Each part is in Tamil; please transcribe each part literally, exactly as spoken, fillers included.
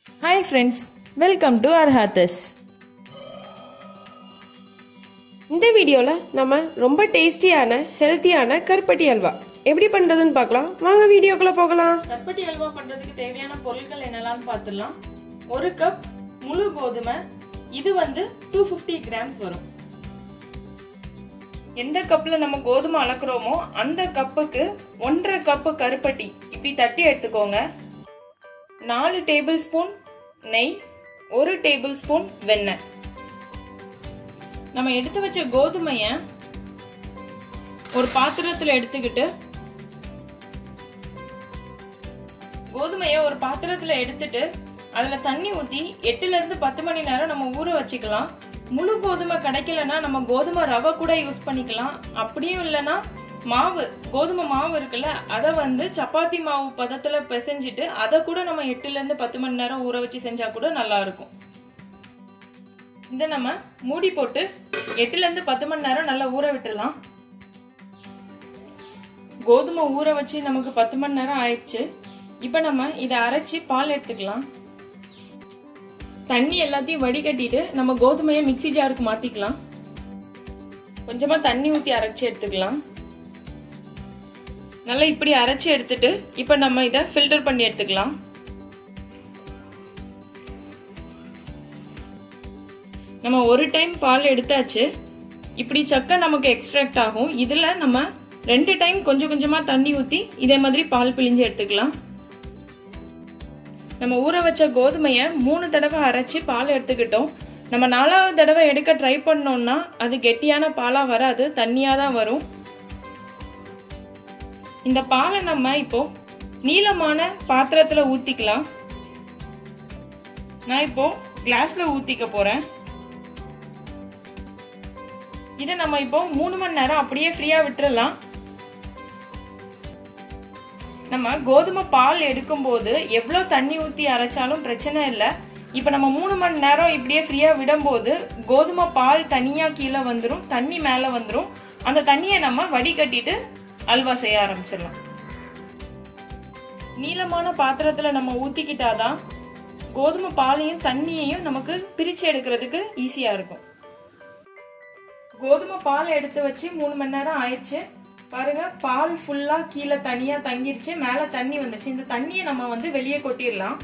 Hi friends, welcome to Arhathas. இந்த வீடியோல நம்ம ரொம்ப டேஸ்டியான ஹெல்த்தியான கருப்பட்டி அல்வா எப்படி பண்றதுன்னு பார்க்கலாம். வாங்க வீடியோக்குள்ள போகலாம். கருப்பட்டி அல்வா பண்றதுக்கு தேவையான பொருட்கள் என்னெல்லாம் பார்த்துடலாம். ஒரு கப் முழு கோதுமை, இது வந்து two hundred fifty grams வரும். எந்த கப்ல நம்ம கோதுமை அளக்குறோமோ அந்த கப்புக்கு ஒன்றரை கப் கருப்பட்டி இப்படி தட்டி எடுத்துக்கோங்க. நாலு டேபிள் ஸ்பூன் நெய், ஒரு டேபிள் ஸ்பூன் வெண்ணெய். நம்ம எடுத்து வச்ச கோதுமைய ஒரு பாத்திரத்துல எடுத்துக்கிட்டு கோதுமைய ஒரு பாத்திரத்துல எடுத்துட்டு அதுல தண்ணி ஊத்தி எட்டுல இருந்து பத்து மணி நேரம் நம்ம ஊற வச்சுக்கலாம். முழு கோதுமை கிடைக்கலன்னா நம்ம கோதுமை ரவை கூட யூஸ் பண்ணிக்கலாம். அப்படியும் இல்லைன்னா மாவு கோதுமை மாவு இருக்குல்ல, அதை வந்து சப்பாத்தி மாவு பதத்துல பிசைஞ்சிட்டு அதை கூட நம்ம எட்டுல இருந்து பத்து மணி நேரம் ஊற வச்சு செஞ்சா கூட நல்லா இருக்கும். இதை நம்ம மூடி போட்டு எட்டுல இருந்து பத்து மணி நேரம் நல்லா ஊற விட்டுடலாம். கோதுமை ஊற வச்சு நமக்கு பத்து மணி நேரம் ஆயிடுச்சு. இப்ப நம்ம இதை அரைச்சி பால் எடுத்துக்கலாம். தண்ணி எல்லாத்தையும் வடிகட்டிட்டு நம்ம கோதுமையை மிக்சி ஜாருக்கு மாத்திக்கலாம். கொஞ்சமா தண்ணி ஊத்தி அரைச்சி எடுத்துக்கலாம். நல்லா இப்படி அரைச்சி எடுத்துட்டு இப்ப நம்ம இதை ஃபில்டர் பண்ணி எடுத்துக்கலாம். நம்ம ஒரு டைம் பால் எடுத்தாச்சு. இப்படி சக்கை நமக்கு எக்ஸ்ட்ராக்ட் ஆகும். இதுல நம்ம ரெண்டு டைம் கொஞ்சம் கொஞ்சமா தண்ணி ஊத்தி இதே மாதிரி பால் பிழிஞ்சு எடுத்துக்கலாம். நம்ம ஊற வச்ச கோதுமைய மூணு தடவை அரைச்சி பால் எடுத்துக்கிட்டோம். நம்ம நாலாவது தடவை எடுக்க ட்ரை பண்ணோம்னா அது கெட்டியான பாலா வராது, தண்ணியா தான் வரும். இந்த பாலை நம்ம இப்போ நீளமான பாத்திரத்துல ஊத்திக்கலாம். நான் இப்போ கிளாஸ்ல ஊத்திக்க போறேன். இதை நம்ம இப்போ மூணு மணி நேரம் அப்படியே ஃப்ரீயா விட்டுறலாம். நம்ம கோதுமை பால் எடுக்கும் போது எவ்வளவு தண்ணி ஊத்தி அரைச்சாலும் பிரச்சனை இல்லை. இப்ப நம்ம மூணு மணி நேரம் இப்படியே ஃப்ரீயா விடும் போது கோதுமை பால் தனியா கீழே வந்துடும், தண்ணி மேல வந்துடும். அந்த தண்ணியை நம்ம வடிகட்டிட்டு அல்வா செய்ய ஆரம்பிச்சிடலாம். நீளமான பாத்திரத்துல நம்ம ஊத்திக்கிட்டாதான் கோதுமை பாலையும் தண்ணியையும் நமக்கு பிரிச்சு எடுக்கிறதுக்கு ஈஸியா இருக்கும். கோதுமை பால் எடுத்து வச்சு மூணு மணி நேரம் ஆயிடுச்சு. பாருங்க, பால் ஃபுல்லா கீழே தனியா தங்கிருச்சு, மேல தண்ணி வந்துருச்சு. இந்த தண்ணியை நம்ம வந்து வெளியே கொட்டிடலாம்.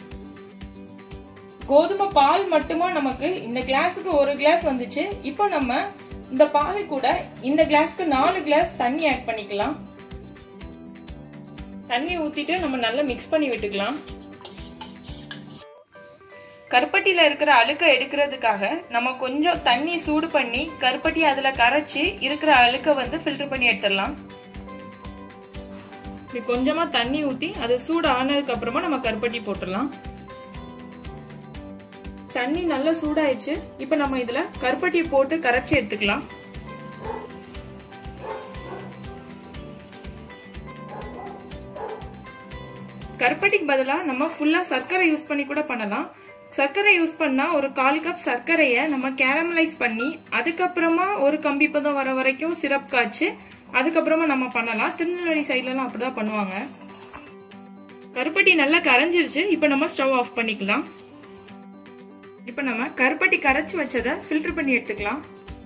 கோதுமை பால் மட்டுமா நமக்கு இந்த கிளாஸுக்கு ஒரு கிளாஸ் வந்துச்சு. இப்போ நம்ம இந்த பால் கூட இந்த கிளாஸ்க்கு நாலு கிளாஸ் தண்ணி ஆட் பண்ணிக்கலாம். தண்ணி ஊத்திட்டு நம்ம நல்லா மிக்ஸ் பண்ணி விட்டுக்கலாம். கருப்பட்டியில இருக்கிற அழுக்க எடுக்கிறதுக்காக நம்ம கொஞ்சம் தண்ணி சூடு பண்ணி கருப்பட்டி அதுல கரைச்சி இருக்கிற அழுக்க வந்து ஃபில்டர் பண்ணி எடுத்துடலாம். கொஞ்சமா தண்ணி ஊத்தி அது சூடு ஆனதுக்கு அப்புறமா நம்ம கருப்பட்டி போட்டுடலாம். தண்ணி நல்லா சூடாயிடுச்சு. இப்ப நம்ம இதுல கருப்பட்டி போட்டு கரைச்சி எடுத்துக்கலாம். கருப்பட்டிக்கு பதிலா நம்ம ஃபுல்லா சர்க்கரை யூஸ் பண்ணி கூட பண்ணலாம். சர்க்கரை யூஸ் பண்ணா ஒரு கால் கப் சர்க்கரையை நம்ம கேரமலைஸ் பண்ணி அதுக்கப்புறமா ஒரு கம்பி பதம் வர வரைக்கும் சிரப் காய்ச்சி அதுக்கப்புறமா நம்ம பண்ணலாம். திருநெல்வேலி சைட்ல எல்லாம் அப்படிதான் பண்ணுவாங்க. கருப்பட்டி நல்லா கரைஞ்சிருச்சு. இப்ப நம்ம ஸ்டவ் ஆஃப் பண்ணிக்கலாம். இப்ப நம்ம கருப்பட்டி கரைச்சு வச்சதை ஃபில்டர் பண்ணி எடுத்துக்கலாம்.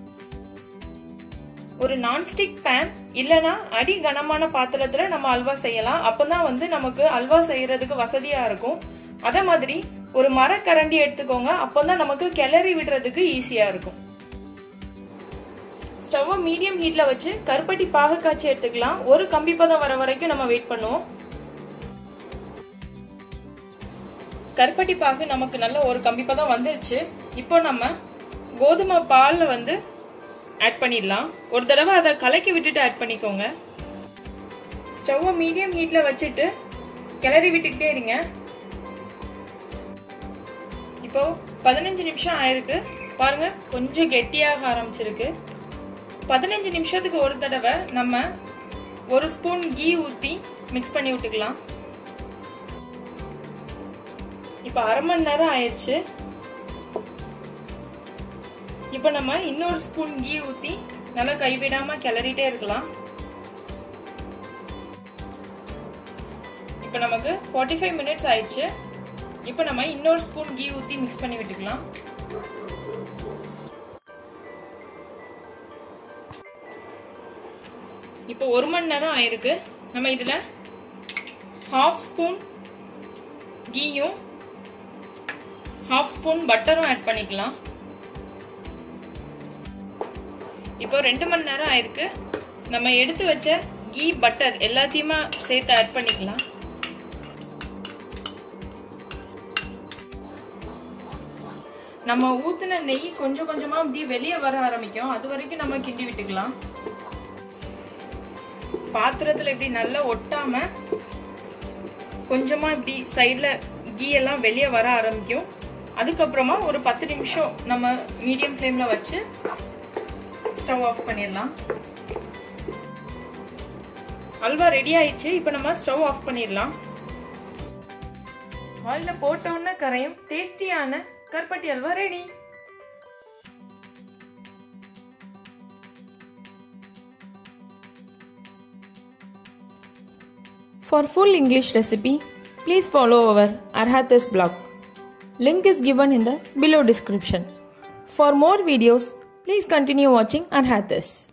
ஒரு நான்ஸ்டிக் பேன் இல்லனா அடி கனமான பாத்திரத்துல நம்ம அல்வா செய்யலாம். அப்பதான் வந்து நமக்கு அல்வா செய்யறதுக்கு வசதியா இருக்கும். அதே மாதிரி ஒரு மரக்கரண்டி எடுத்துக்கோங்க. அப்பதான் நமக்கு கிளறி விடுறதுக்கு ஈஸியா இருக்கும். ஸ்டவ் மீடியம் ஹீட்ல வச்சு கருப்பட்டி பாகு காய்ச்சி எடுத்துக்கலாம். ஒரு கம்பி பதம் வர வரைக்கும் நம்ம வெயிட் பண்ணுவோம். கருப்பட்டி பாகு நமக்கு நல்ல ஒரு கம்பி பதம் வந்துருச்சு. இப்போ நம்ம கோதுமை பால்ல வந்து ஆட் பண்ணிடலாம். ஒரு தடவை அதை கலக்கி விட்டுட்டு ஆட் பண்ணிக்கோங்க. ஸ்டவ் மீடியம் ஹீட்ல வச்சுட்டு கிளறி விட்டுக்கிட்டே இருங்க. இப்போ பதினஞ்சு நிமிஷம் ஆயிருக்கு. பாருங்க, கொஞ்சம் கெட்டியாக ஆரம்பிச்சிருக்கு. பதினஞ்சு நிமிஷத்துக்கு ஒரு தடவை நம்ம ஒரு ஸ்பூன் கீ ஊத்தி மிக்ஸ் பண்ணி விட்டுக்கலாம். இப்போ அரை மணி நேரம் ஆயிடுச்சு. இப்போ நம்ம இன்னொரு ஸ்பூன் கீ ஊத்தி நல்லா கைவிடாம கிளறிட்டே இருக்கலாம். இப்போ நமக்கு forty-five மினிட்ஸ் ஆயிடுச்சு. இப்போ நம்ம இன்னொரு ஸ்பூன் கீ ஊற்றி மிக்ஸ் பண்ணி விட்டுக்கலாம். இப்போ ஒரு மணி நேரம் ஆயிருக்கு. நம்ம இதில் ஹாஃப் ஸ்பூன் கீயும் ஹாஃப் ஸ்பூன் பட்டரும் ஆட் பண்ணிக்கலாம். இப்போ ரெண்டு மணி நேரம் ஆயிருக்கு. நம்ம எடுத்து வச்ச கீ பட்டர் எல்லாத்தையுமே சேர்த்து ஆட் பண்ணிக்கலாம். நம்ம ஊத்துன நெய் கொஞ்சம் கொஞ்சமா இப்படி வெளியே வர ஆரம்பிக்கும். அது வரைக்கும் நம்ம கிண்டி விட்டுக்கலாம். பாத்திரத்துல இப்படி நல்லா ஒட்டாம கொஞ்சமா இப்படி சைட்ல கீ எல்லாம் வெளியே வர ஆரம்பிக்கும். அதுக்கப்புறமா ஒரு பத்து நிமிஷம் நம்ம மீடியம் ஃப்ளேம்ல வச்சு ஸ்டவ் ஆஃப் பண்ணிடலாம். அல்வா ரெடி ஆயிடுச்சு. இப்போ நம்ம ஸ்டவ் ஆஃப் பண்ணிடலாம். ஆயில போட்ட உடனே கரையும் டேஸ்டியான கருப்பட்டி அல்வா ready. For full English recipe, please follow our Arhathis blog. Link is given in the below description. For more videos, please continue watching Arhathis.